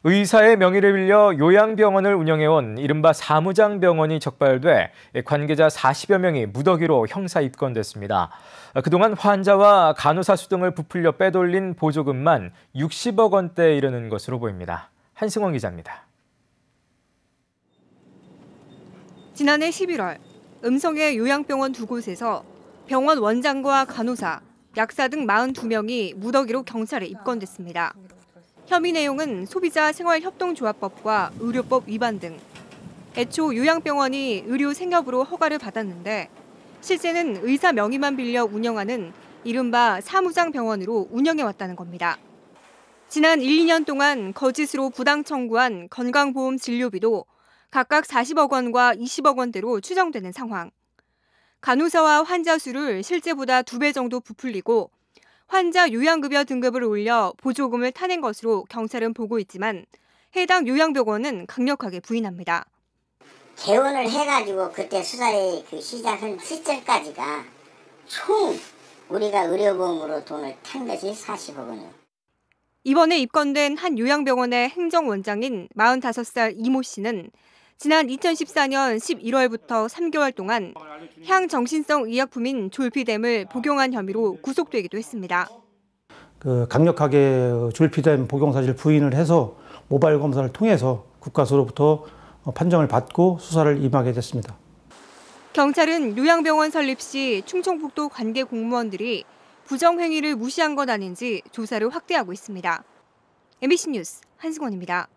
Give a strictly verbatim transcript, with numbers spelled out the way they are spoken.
의사의 명의를 빌려 요양병원을 운영해온 이른바 사무장병원이 적발돼 관계자 사십여 명이 무더기로 형사 입건됐습니다. 그동안 환자와 간호사 수 등을 부풀려 빼돌린 보조금만 육십억 원대에 이르는 것으로 보입니다. 한승원 기자입니다. 지난해 십일월 음성의 요양병원 두 곳에서 병원 원장과 간호사, 약사 등 사십이 명이 무더기로 경찰에 입건됐습니다. 혐의 내용은 소비자 생활협동조합법과 의료법 위반 등. 애초 요양병원이 의료 생협으로 허가를 받았는데 실제는 의사 명의만 빌려 운영하는 이른바 사무장병원으로 운영해왔다는 겁니다. 지난 일, 이 년 동안 거짓으로 부당 청구한 건강보험 진료비도 각각 사십억 원과 이십억 원대로 추정되는 상황. 간호사와 환자 수를 실제보다 두 배 정도 부풀리고 환자 요양급여 등급을 올려 보조금을 타낸 것으로 경찰은 보고 있지만 해당 요양병원은 강력하게 부인합니다. 개원을 해가지고 그때 수사에 그 시작한 시점까지가 총 우리가 의료보험으로 돈을 탄 것이 사십억 원이에요. 이번에 입건된 한 요양병원의 행정원장인 마흔다섯 살 이모 씨는 지난 이천십사 년 십일월부터 삼 개월 동안 향정신성 의약품인 졸피뎀을 복용한 혐의로 구속되기도 했습니다. 그 강력하게 졸피뎀 복용 사실 부인을 해서 모바일 검사를 통해서 국가수로부터 판정을 받고 수사를 임하게 됐습니다. 경찰은 요양병원 설립 시 충청북도 관계 공무원들이 부정행위를 무시한 것 아닌지 조사를 확대하고 있습니다. 엠비씨 뉴스 한승원입니다.